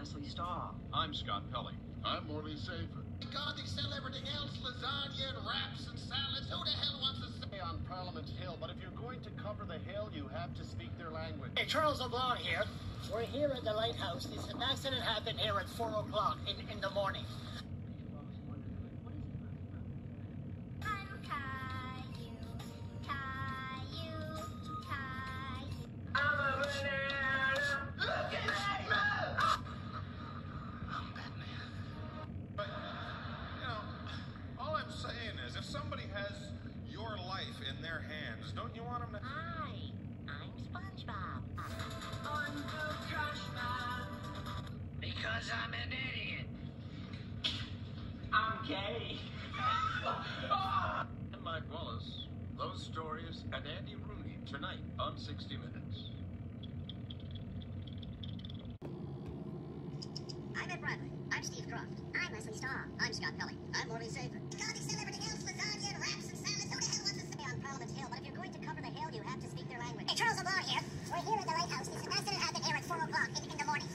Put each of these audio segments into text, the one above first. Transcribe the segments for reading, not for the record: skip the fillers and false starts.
Wesley Starr. I'm Scott Pelley. I'm Morley Safer. God, they sell everything else, lasagna and wraps and salads. Who the hell wants to stay on Parliament Hill? But if you're going to cover the hill, you have to speak their language. Hey, Charles LeBlanc here. We're here at the lighthouse. An accident happened here at 4 o'clock in the morning. If somebody has your life in their hands, don't you want them to... Hi, I'm SpongeBob. I'm the trash man. Because I'm an idiot. I'm gay. And Mike Wallace, those stories, and Andy Rooney tonight on 60 Minutes. I'm Ed Bradley. I'm Steve Croft. I'm Wesley Starr. I'm Scott Pelley. I'm Morley Safer. God, they sell everything else, lasagna and wraps and salads. Who the hell wants to stay on Parliament Hill? But if you're going to cover the hill, you have to speak their language. Hey, Charles LeBlanc here. We're here at the lighthouse. An accident happened here at 4 o'clock in the morning.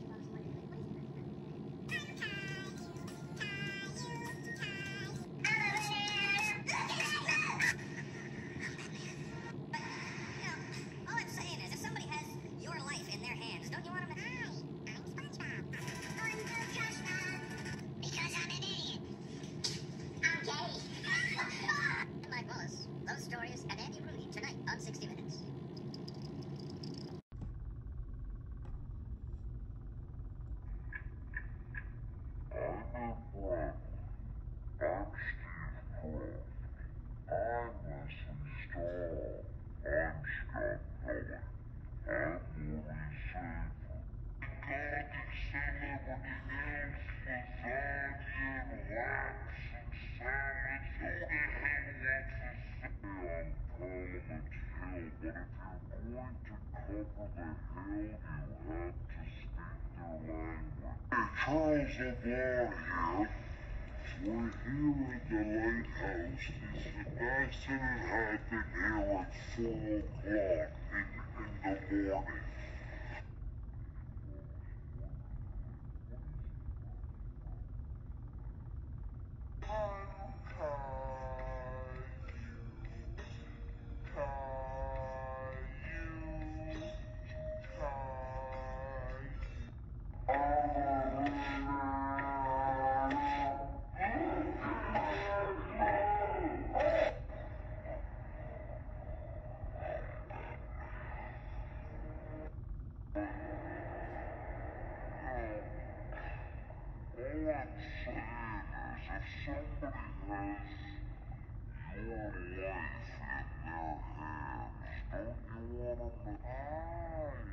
All I'm saying is, if somebody has your life in their hands, don't you want them to... Hi, I'm SpongeBob. I'm the trash man. Because I'm an idiot. I'm gay. I'm Mike Wallace. Those stories and Andy Rooney tonight on 60 Minutes. Charles LeBlanc here. We're here at the lighthouse. An accident happened here at 4 o'clock in the morning. All I'm saying is, if somebody has your life in their hands, don't you want them to...